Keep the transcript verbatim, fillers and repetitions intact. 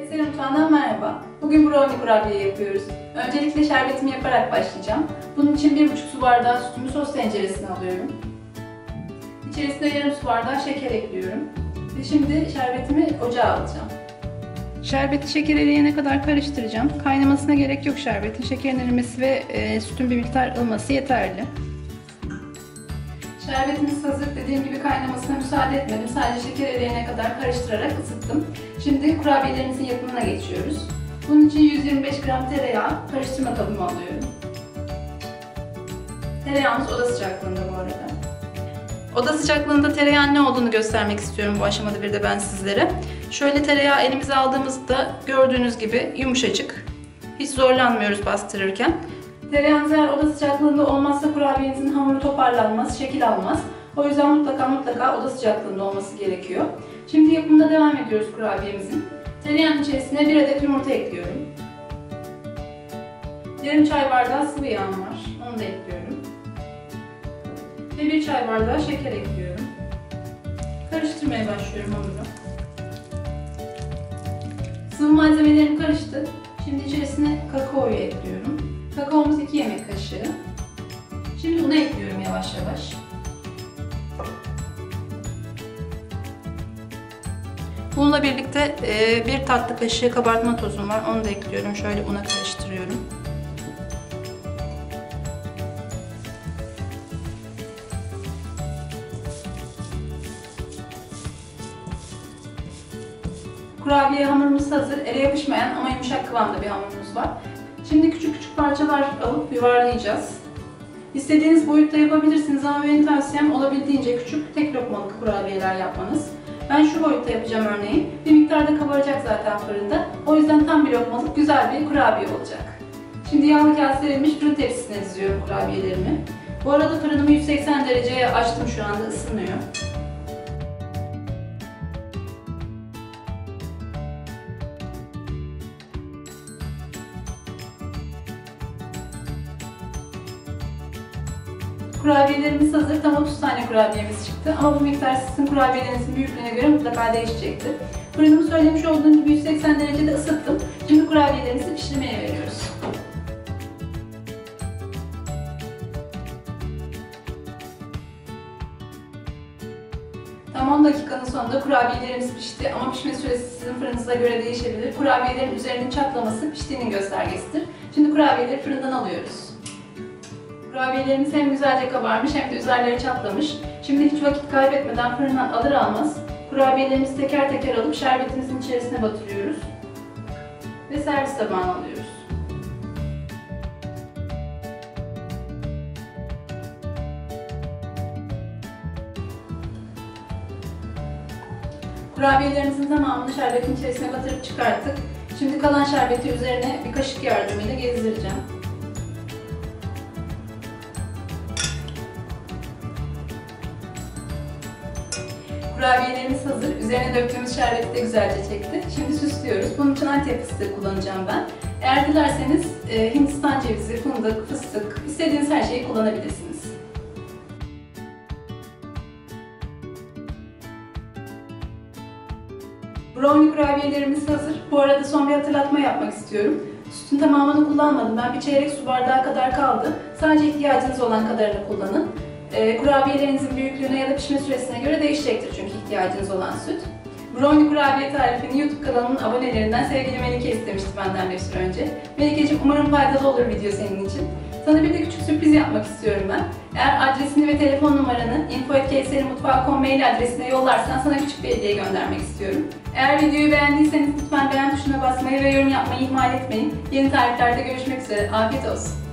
Kayser Mutfağı'ndan merhaba. Bugün brownie kurabiye yapıyoruz. Öncelikle şerbetimi yaparak başlayacağım. Bunun için bir buçuk su bardağı sütümü sos tenceresine alıyorum. İçerisine yarım su bardağı şeker ekliyorum. Ve şimdi şerbetimi ocağa alacağım. Şerbeti şeker eriyene kadar karıştıracağım. Kaynamasına gerek yok şerbetin. Şekerin erimesi ve e, sütün bir miktar ılması yeterli. Şerbetimiz hazır. Dediğim gibi kaynamasına müsaade etmedim. Sadece şeker eriyene kadar karıştırarak ısıttım. Şimdi kurabiyelerimizin yapımına geçiyoruz. Bunun için yüz yirmi beş gram tereyağı karıştırma kabıma alıyorum. Tereyağımız oda sıcaklığında bu arada. Oda sıcaklığında tereyağın ne olduğunu göstermek istiyorum bu aşamada bir de ben sizlere. Şöyle tereyağı elimize aldığımızda gördüğünüz gibi yumuşacık. Hiç zorlanmıyoruz bastırırken. Tereyağınız eğer oda sıcaklığında olmazsa kurabiyenizin hamuru toparlanmaz, şekil almaz. O yüzden mutlaka mutlaka oda sıcaklığında olması gerekiyor. Şimdi yapımına devam ediyoruz kurabiyemizin. Tereyağının içerisine bir adet yumurta ekliyorum. Yarım çay bardağı sıvı yağım var. Onu da ekliyorum. Ve bir çay bardağı şeker ekliyorum. Karıştırmaya başlıyorum hamuru. Sıvı malzemelerim karıştı. Şimdi içerisine kakaoyu ekliyorum. Kakaomuz iki yemek kaşığı. Şimdi unu ekliyorum yavaş yavaş. Bununla birlikte bir tatlı kaşığı kabartma tozum var. Onu da ekliyorum. Şöyle una karıştırıyorum. Kurabiye hamurumuz hazır. Ele yapışmayan ama yumuşak kıvamda bir hamurumuz var. Şimdi küçük küçük parçalar alıp yuvarlayacağız. İstediğiniz boyutta yapabilirsiniz ama benim tavsiyem olabildiğince küçük, tek lokmalık kurabiyeler yapmanız. Ben şu boyutta yapacağım örneğin. Bir miktarda kabaracak zaten fırında. O yüzden tam bir lokmalık güzel bir kurabiye olacak. Şimdi yağlı kağıt serilmiş fırın tepsisine diziyorum kurabiyelerimi. Bu arada fırınımı yüz seksen dereceye açtım, şu anda ısınıyor. Kurabiyelerimiz hazır. Tam otuz tane kurabiyemiz çıktı. Ama bu miktar sizin kurabiyelerinizin büyüklüğüne göre mutlaka değişecektir. Fırınımı söylemiş olduğum gibi yüz seksen derecede ısıttım. Şimdi kurabiyelerimizi pişirmeye veriyoruz. Tam on dakikanın sonunda kurabiyelerimiz pişti ama pişme süresi sizin fırınınıza göre değişebilir. Kurabiyelerin üzerinin çatlaması piştiğinin göstergesidir. Şimdi kurabiyeleri fırından alıyoruz. Kurabiyelerimiz hem güzelce kabarmış hem de üzerleri çatlamış. Şimdi hiç vakit kaybetmeden fırından alır almaz kurabiyelerimizi teker teker alıp şerbetimizin içerisine batırıyoruz. Ve servis tabağına alıyoruz. Kurabiyelerimizin tamamını şerbetin içerisine batırıp çıkarttık. Şimdi kalan şerbeti üzerine bir kaşık yardımıyla gezdireceğim. Kurabiyelerimiz hazır. Üzerine döktüğümüz şerbeti de güzelce çekti. Şimdi süslüyoruz. Bunun için Antep fıstığı kullanacağım ben. Eğer dilerseniz e, Hindistan cevizi, fındık, fıstık, istediğiniz her şeyi kullanabilirsiniz. Brownie kurabiyelerimiz hazır. Bu arada son bir hatırlatma yapmak istiyorum. Sütün tamamını kullanmadım. Ben bir çeyrek su bardağı kadar kaldı. Sadece ihtiyacınız olan kadarını kullanın. E, kurabiyelerinizin büyüklüğüne ya da pişme süresine göre değişecektir çünkü ihtiyacınız olan süt. Brownie kurabiye tarifini YouTube kanalımın abonelerinden sevgili Melike istemişti benden bir süre önce. Melike'ciğim, umarım faydalı olur video senin için. Sana bir de küçük sürpriz yapmak istiyorum ben. Eğer adresini ve telefon numaranı info at kayserimutfağı nokta com mail adresine yollarsan sana küçük bir hediye göndermek istiyorum. Eğer videoyu beğendiyseniz lütfen beğen tuşuna basmayı ve yorum yapmayı ihmal etmeyin. Yeni tariflerde görüşmek üzere. Afiyet olsun.